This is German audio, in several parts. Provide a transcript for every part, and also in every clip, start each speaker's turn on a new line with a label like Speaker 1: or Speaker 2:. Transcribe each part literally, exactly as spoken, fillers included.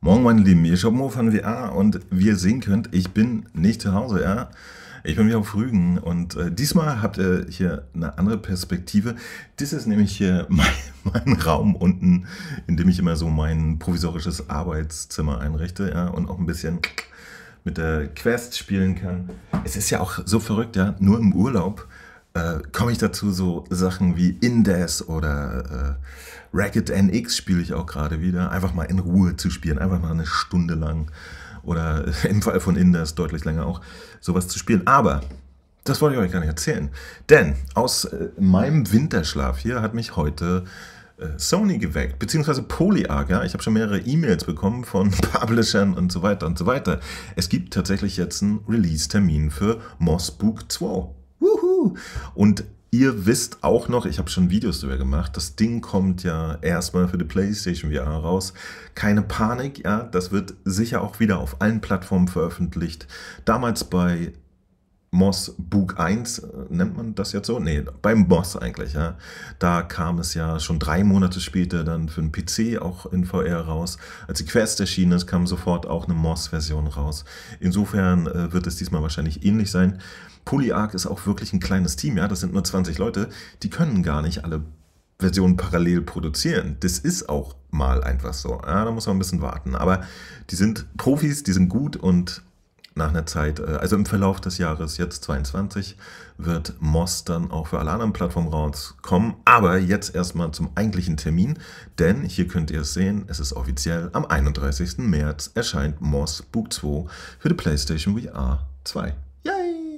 Speaker 1: Morgen, meine Lieben, ihr schaut Mo von V R und wie ihr sehen könnt, ich bin nicht zu Hause, ja. Ich bin wieder auf Rügen und äh, diesmal habt ihr hier eine andere Perspektive. Das ist nämlich hier mein, mein Raum unten, in dem ich immer so mein provisorisches Arbeitszimmer einrichte, ja, und auch ein bisschen mit der Quest spielen kann. Es ist ja auch so verrückt, ja, nur im Urlaub äh, komme ich dazu, so Sachen wie Indes oder äh, Racket N X spiele ich auch gerade wieder, einfach mal in Ruhe zu spielen, einfach mal eine Stunde lang oder äh, im Fall von Indes deutlich länger auch, sowas zu spielen. Aber das wollte ich euch gar nicht erzählen, denn aus äh, meinem Winterschlaf hier hat mich heute äh, Sony geweckt, beziehungsweise Polyarc, ja. Ich habe schon mehrere E-Mails bekommen von Publishern und so weiter und so weiter. Es gibt tatsächlich jetzt einen Release-Termin für Moss Book zwei. Wuhu! Und ihr wisst auch noch, ich habe schon Videos darüber gemacht, das Ding kommt ja erstmal für die PlayStation V R raus. Keine Panik, ja, das wird sicher auch wieder auf allen Plattformen veröffentlicht. Damals bei Moss Book eins, äh, nennt man das jetzt so? Nee, beim Moss eigentlich, ja. Da kam es ja schon drei Monate später dann für den P C auch in V R raus. Als die Quest erschienen ist, kam sofort auch eine Moss-Version raus. Insofern äh, wird es diesmal wahrscheinlich ähnlich sein. Polyarc ist auch wirklich ein kleines Team, ja. Das sind nur zwanzig Leute. Die können gar nicht alle Versionen parallel produzieren. Das ist auch mal einfach so. Ja, da muss man ein bisschen warten. Aber die sind Profis, die sind gut und nach einer Zeit, also im Verlauf des Jahres, jetzt zweiundzwanzig, wird Moss dann auch für alle anderen Plattformen rauskommen. Aber jetzt erstmal zum eigentlichen Termin, denn hier könnt ihr es sehen, es ist offiziell, am einunddreißigsten März erscheint Moss Book zwei für die PlayStation V R zwei. Yay!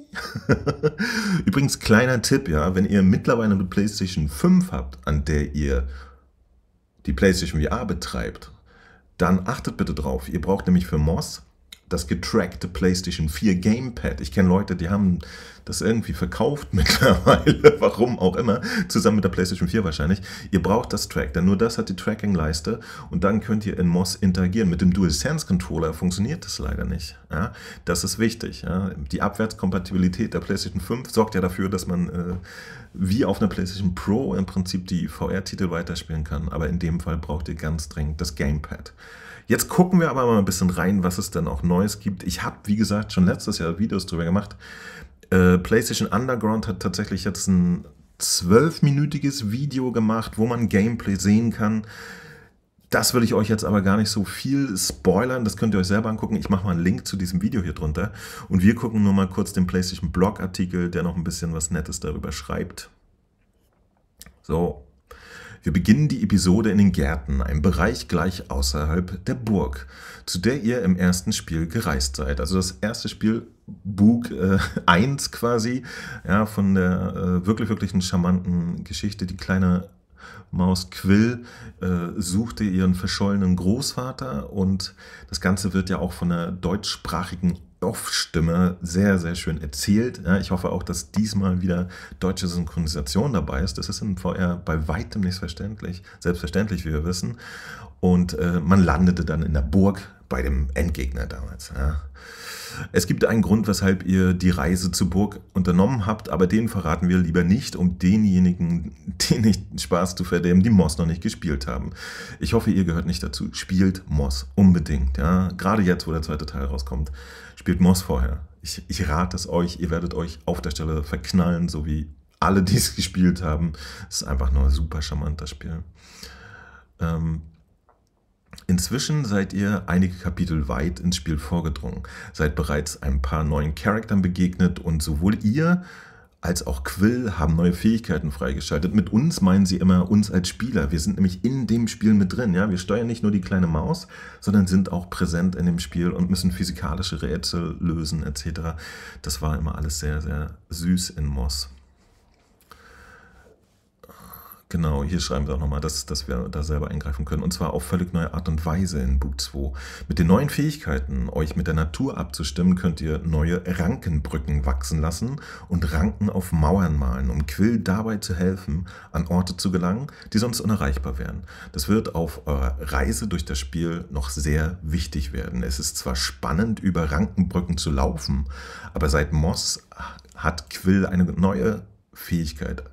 Speaker 1: Übrigens, kleiner Tipp, ja, wenn ihr mittlerweile eine PlayStation fünf habt, an der ihr die PlayStation V R betreibt, dann achtet bitte drauf. Ihr braucht nämlich für Moss das getrackte PlayStation vier Gamepad. Ich kenne Leute, die haben das irgendwie verkauft mittlerweile, warum auch immer, zusammen mit der PlayStation vier wahrscheinlich. Ihr braucht das Track, denn nur das hat die Tracking-Leiste und dann könnt ihr in Moss interagieren. Mit dem DualSense-Controller funktioniert das leider nicht. Ja, das ist wichtig. Ja. Die Abwärtskompatibilität der PlayStation fünf sorgt ja dafür, dass man äh, wie auf einer PlayStation Pro im Prinzip die V R-Titel weiterspielen kann, aber in dem Fall braucht ihr ganz dringend das Gamepad. Jetzt gucken wir aber mal ein bisschen rein, was es denn auch Neues gibt. Ich habe, wie gesagt, schon letztes Jahr Videos drüber gemacht. Äh, PlayStation Underground hat tatsächlich jetzt ein zwölfminütiges Video gemacht, wo man Gameplay sehen kann. Das will ich euch jetzt aber gar nicht so viel spoilern, das könnt ihr euch selber angucken. Ich mache mal einen Link zu diesem Video hier drunter. Und wir gucken nur mal kurz den PlayStation Blog-Artikel, der noch ein bisschen was Nettes darüber schreibt. So. Wir beginnen die Episode in den Gärten, einem Bereich gleich außerhalb der Burg, zu der ihr im ersten Spiel gereist seid. Also das erste Spiel, Book äh, eins quasi, ja, von der äh, wirklich, wirklich einen charmanten Geschichte. Die kleine Maus Quill äh, suchte ihren verschollenen Großvater und das Ganze wird ja auch von einer deutschsprachigen Off-Stimme sehr, sehr schön erzählt. Ja, ich hoffe auch, dass diesmal wieder deutsche Synchronisation dabei ist. Das ist im V R bei weitem nicht verständlich, selbstverständlich, wie wir wissen. Und äh, man landete dann in der Burg bei dem Endgegner damals. Ja. Es gibt einen Grund, weshalb ihr die Reise zur Burg unternommen habt, aber den verraten wir lieber nicht, um denjenigen, denen nicht Spaß zu verderben, die Moss noch nicht gespielt haben. Ich hoffe, ihr gehört nicht dazu. Spielt Moss unbedingt. Ja. Gerade jetzt, wo der zweite Teil rauskommt, spielt Moss vorher. Ich, ich rate es euch, ihr werdet euch auf der Stelle verknallen, so wie alle, die es gespielt haben. Es ist einfach nur ein super charmanter Spiel. Ähm, Inzwischen seid ihr einige Kapitel weit ins Spiel vorgedrungen, seid bereits ein paar neuen Charakteren begegnet und sowohl ihr als auch Quill haben neue Fähigkeiten freigeschaltet. Mit uns meinen sie immer uns als Spieler. Wir sind nämlich in dem Spiel mit drin. Ja? Wir steuern nicht nur die kleine Maus, sondern sind auch präsent in dem Spiel und müssen physikalische Rätsel lösen et cetera. Das war immer alles sehr, sehr süß in Moss. Genau, hier schreiben wir auch nochmal, dass, dass wir da selber eingreifen können. Und zwar auf völlig neue Art und Weise in Book zwei. Mit den neuen Fähigkeiten, euch mit der Natur abzustimmen, könnt ihr neue Rankenbrücken wachsen lassen und Ranken auf Mauern malen, um Quill dabei zu helfen, an Orte zu gelangen, die sonst unerreichbar wären. Das wird auf eurer Reise durch das Spiel noch sehr wichtig werden. Es ist zwar spannend, über Rankenbrücken zu laufen, aber seit Moss hat Quill eine neue Fähigkeit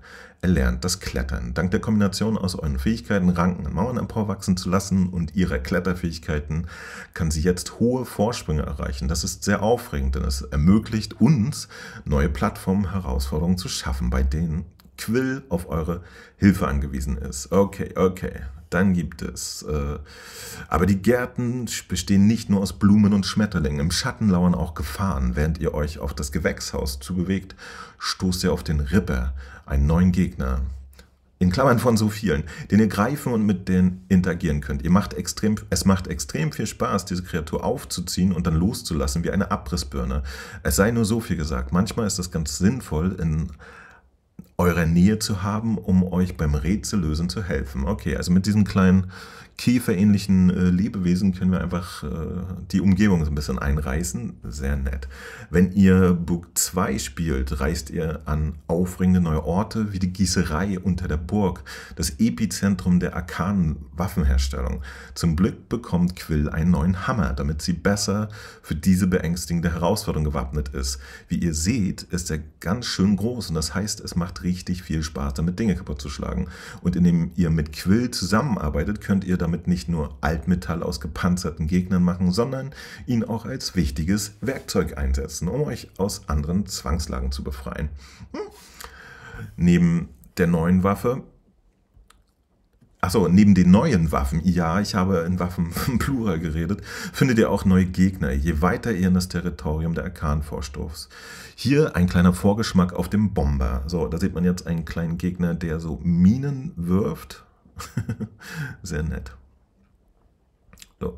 Speaker 1: erlernt das Klettern. Dank der Kombination aus euren Fähigkeiten, Ranken und Mauern emporwachsen zu lassen und ihrer Kletterfähigkeiten kann sie jetzt hohe Vorsprünge erreichen. Das ist sehr aufregend, denn es ermöglicht uns, neue Plattformen, Herausforderungen zu schaffen, bei denen Quill auf eure Hilfe angewiesen ist. Okay, okay. Dann gibt es, äh, aber die Gärten bestehen nicht nur aus Blumen und Schmetterlingen. Im Schatten lauern auch Gefahren. Während ihr euch auf das Gewächshaus zubewegt, stoßt ihr auf den Ripper, einen neuen Gegner. In Klammern von so vielen, den ihr greifen und mit denen interagieren könnt. Ihr macht extrem, es macht extrem viel Spaß, diese Kreatur aufzuziehen und dann loszulassen wie eine Abrissbirne. Es sei nur so viel gesagt. Manchmal ist es ganz sinnvoll, in eurer Nähe zu haben, um euch beim Rätsellösen zu helfen. Okay, also mit diesem kleinen käferähnlichen äh, Lebewesen können wir einfach äh, die Umgebung so ein bisschen einreißen. Sehr nett. Wenn ihr Book zwei spielt, reist ihr an aufregende neue Orte wie die Gießerei unter der Burg, das Epizentrum der arkanen Waffenherstellung. Zum Glück bekommt Quill einen neuen Hammer, damit sie besser für diese beängstigende Herausforderung gewappnet ist. Wie ihr seht, ist er ganz schön groß und das heißt, es macht richtig viel Spaß, damit Dinge kaputt zu schlagen. Und indem ihr mit Quill zusammenarbeitet, könnt ihr damit nicht nur Altmetall aus gepanzerten Gegnern machen, sondern ihn auch als wichtiges Werkzeug einsetzen, um euch aus anderen Zwangslagen zu befreien. Hm. Neben der neuen Waffe, achso, neben den neuen Waffen, ja, ich habe in Waffen Plural geredet, findet ihr auch neue Gegner, je weiter ihr in das Territorium der Arkanen vorstoßt. Hier ein kleiner Vorgeschmack auf dem Bomber. So, da sieht man jetzt einen kleinen Gegner, der so Minen wirft. Sehr nett. So.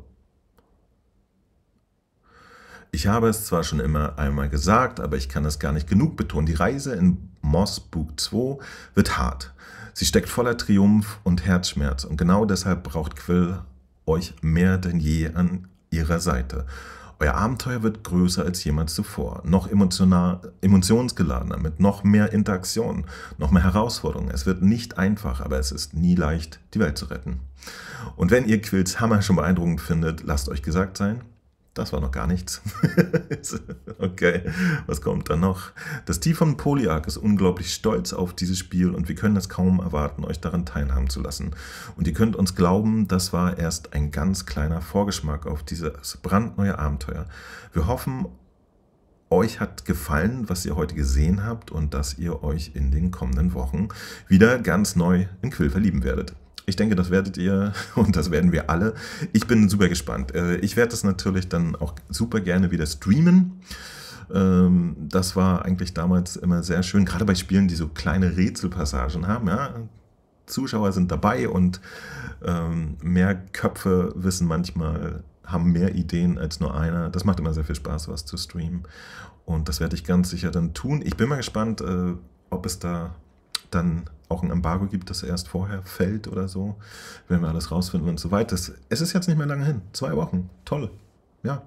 Speaker 1: Ich habe es zwar schon immer einmal gesagt, aber ich kann es gar nicht genug betonen. Die Reise in Moss Book zwei wird hart. Sie steckt voller Triumph und Herzschmerz und genau deshalb braucht Quill euch mehr denn je an ihrer Seite. Euer Abenteuer wird größer als jemals zuvor, noch emotional, emotionsgeladener, mit noch mehr Interaktion, noch mehr Herausforderungen. Es wird nicht einfach, aber es ist nie leicht, die Welt zu retten. Und wenn ihr Quills Hammer schon beeindruckend findet, lasst euch gesagt sein, das war noch gar nichts. Okay, was kommt dann noch? Das Team von Polyarch ist unglaublich stolz auf dieses Spiel und wir können es kaum erwarten, euch daran teilhaben zu lassen. Und ihr könnt uns glauben, das war erst ein ganz kleiner Vorgeschmack auf dieses brandneue Abenteuer. Wir hoffen, euch hat gefallen, was ihr heute gesehen habt und dass ihr euch in den kommenden Wochen wieder ganz neu in Quill verlieben werdet. Ich denke, das werdet ihr und das werden wir alle. Ich bin super gespannt. Ich werde das natürlich dann auch super gerne wieder streamen. Das war eigentlich damals immer sehr schön, gerade bei Spielen, die so kleine Rätselpassagen haben. Ja, Zuschauer sind dabei und mehr Köpfe wissen manchmal, haben mehr Ideen als nur einer. Das macht immer sehr viel Spaß, was zu streamen. Und das werde ich ganz sicher dann tun. Ich bin mal gespannt, ob es da dann auch ein Embargo gibt, das erst vorher fällt oder so, wenn wir alles rausfinden und so weiter. Es ist jetzt nicht mehr lange hin. Zwei Wochen. Toll. Ja.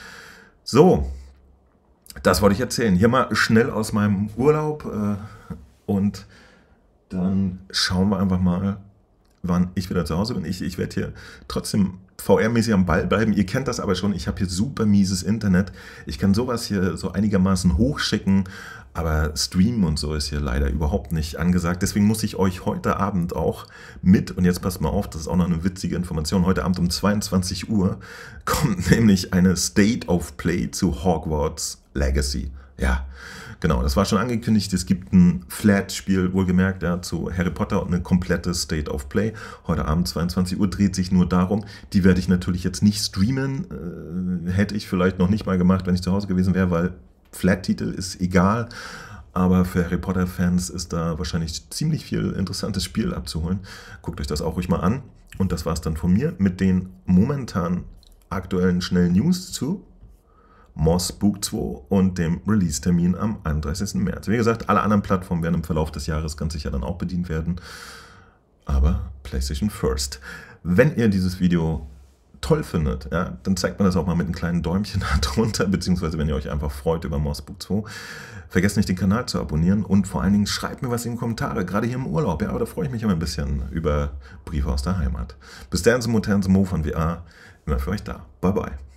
Speaker 1: So. Das wollte ich erzählen. Hier mal schnell aus meinem Urlaub äh, und dann schauen wir einfach mal, wann ich wieder zu Hause bin. Ich, ich werde hier trotzdem V R-mäßig am Ball bleiben. Ihr kennt das aber schon. Ich habe hier super mieses Internet. Ich kann sowas hier so einigermaßen hochschicken, aber Streamen und so ist hier leider überhaupt nicht angesagt. Deswegen muss ich euch heute Abend auch mit, und jetzt passt mal auf, das ist auch noch eine witzige Information, heute Abend um zweiundzwanzig Uhr kommt nämlich eine State of Play zu Hogwarts Legacy. Ja, genau, das war schon angekündigt. Es gibt ein Flat-Spiel, wohlgemerkt, ja, zu Harry Potter und eine komplette State of Play. Heute Abend zweiundzwanzig Uhr dreht sich nur darum. Die werde ich natürlich jetzt nicht streamen. Äh, hätte ich vielleicht noch nicht mal gemacht, wenn ich zu Hause gewesen wäre, weil Flat-Titel ist egal. Aber für Harry Potter-Fans ist da wahrscheinlich ziemlich viel interessantes Spiel abzuholen. Guckt euch das auch ruhig mal an. Und das war es dann von mir mit den momentan aktuellen schnellen News zu Moss Book zwei und dem Release-Termin am einunddreißigsten März. Wie gesagt, alle anderen Plattformen werden im Verlauf des Jahres ganz sicher dann auch bedient werden. Aber PlayStation First. Wenn ihr dieses Video toll findet, ja, dann zeigt man das auch mal mit einem kleinen Däumchen darunter, beziehungsweise wenn ihr euch einfach freut über Moss Book zwei. Vergesst nicht, den Kanal zu abonnieren und vor allen Dingen schreibt mir was in die Kommentare, gerade hier im Urlaub. Ja, aber da freue ich mich immer ein bisschen über Briefe aus der Heimat. Bis dahin zum modernen Mo von V R, immer für euch da. Bye bye.